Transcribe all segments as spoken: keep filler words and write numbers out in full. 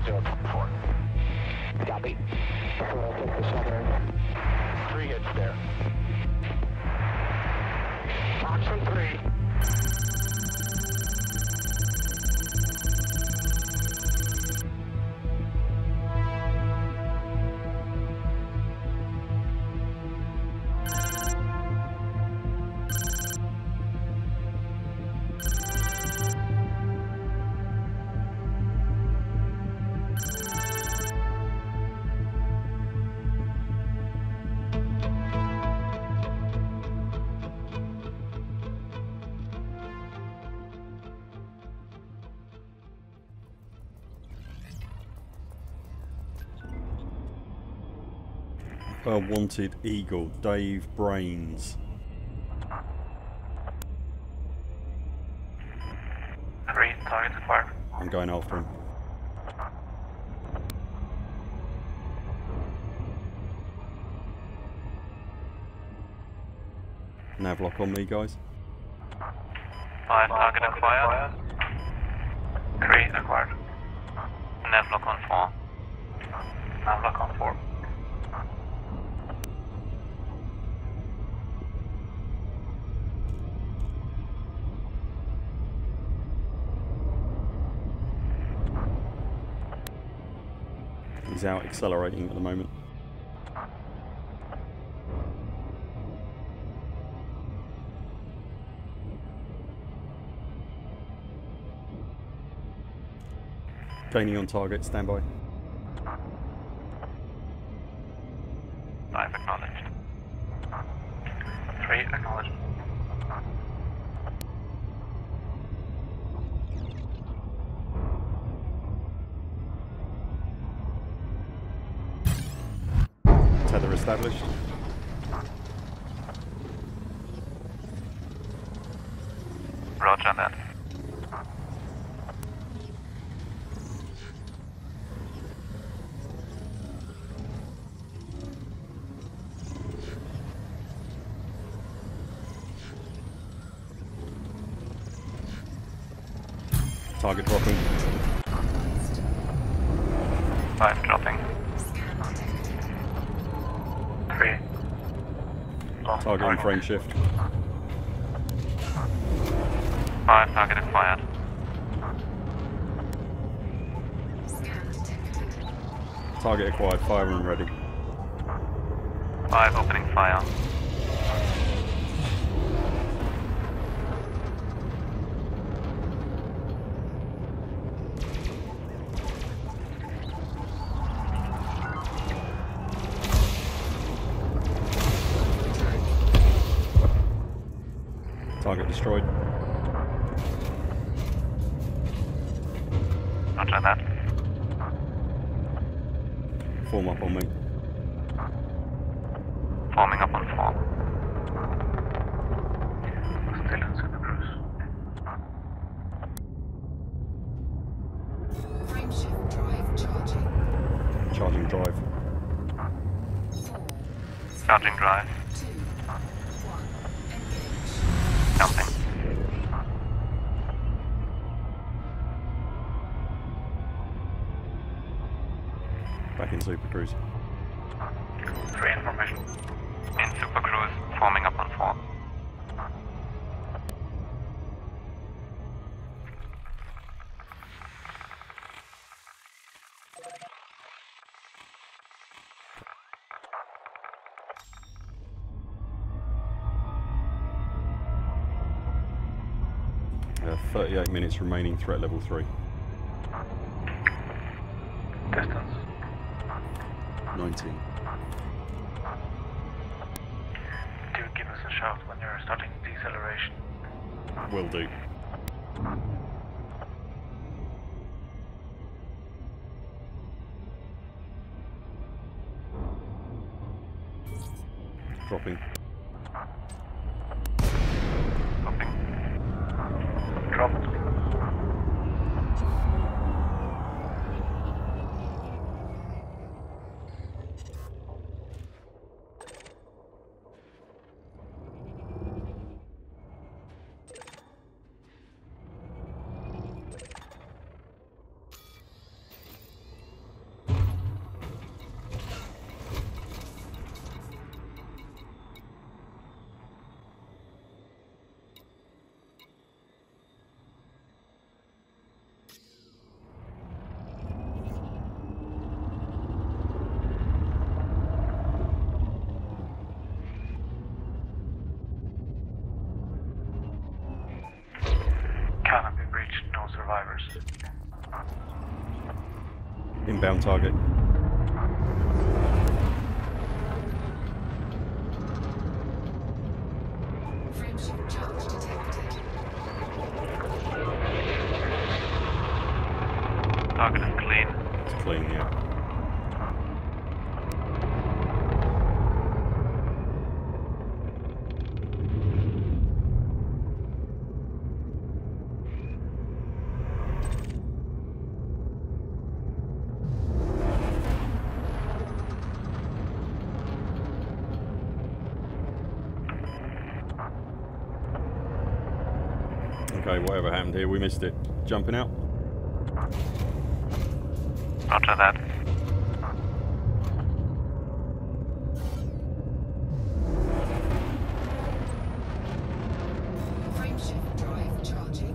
zero four. Copy. Three hits there. Oxen three. Uh, wanted Eagle, Dave Brains. Three, target acquired. I'm going after him. Navlock on me, guys. Five, target acquired. Three, acquired. Navlock on four. Navlock on four. He's out accelerating at the moment. Gaining on target, stand by. Five, acknowledged. Three, acknowledged. Tether established. Roger that. Target dropping. Five, dropping. Three. Lost Target on frame shift. Five, target acquired. Target acquired, fire and ready. Five, opening fire. Target destroyed. Roger that. Form up on me. Forming up on four. Still in Super Cruise. Frameshift drive charging. Charging drive. Four, Charging drive. two, one. Engage. Jumping. Back in Super Cruise. Three information. In Super Cruise, forming up on four. Uh, thirty-eight minutes remaining, threat level three. Distance. nineteen. Do give us a shout when you're starting deceleration. Will do. Dropping. Dropping. Dropped. numbers. Inbound target. Frameshift charge detected. Target is clean. It's clean, yeah. Okay, whatever happened here, we missed it. Jumping out. Roger that. Frameshift drive charging.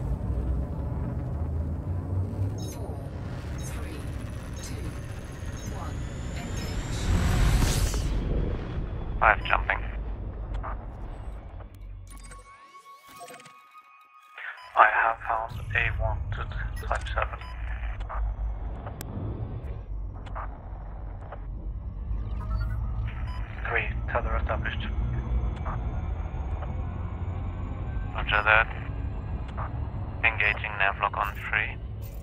Four, three, two, one. Engage. Five jumping. I have found a wanted Type seven. Three, tether established. Roger that. Engaging navlock on three.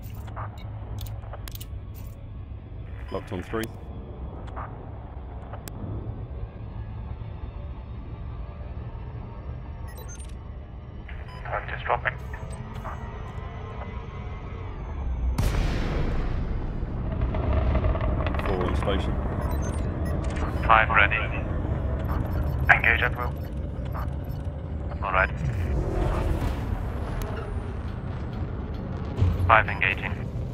Locked on three. Target is dropping. Four on station. Five ready. Engage at will. Alright. Five engaging.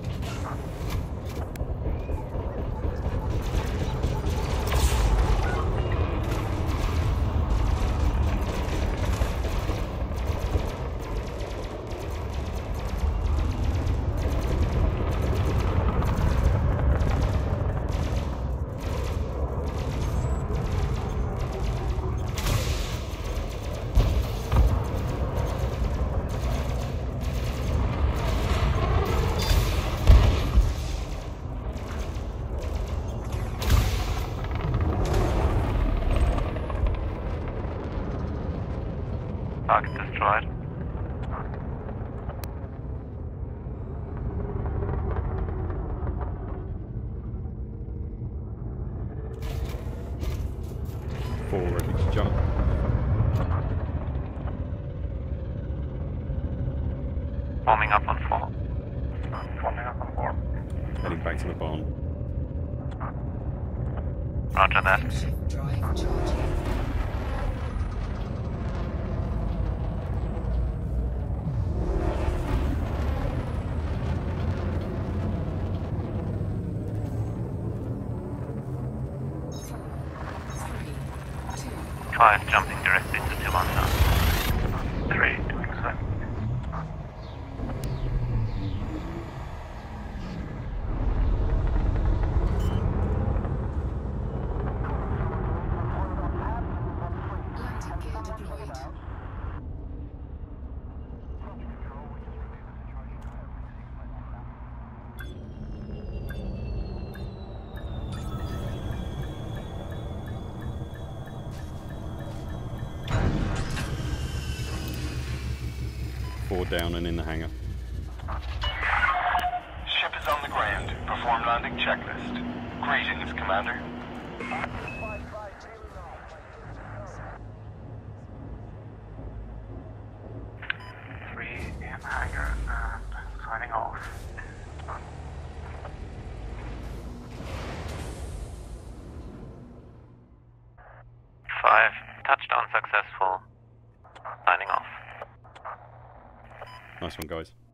Target destroyed. Four ready to jump. Forming up on four. Forming up on four. Heading back to the barn. Roger that. Frameshift drive charging. Five jumping directly to two one nine. Three doing so. Landing gear deployed. Four down and in the hangar. Ship is on the ground. Perform landing checklist. Greetings, Commander. Three in hangar and signing off. Five, touchdown successful. Signing off. Nice one, guys.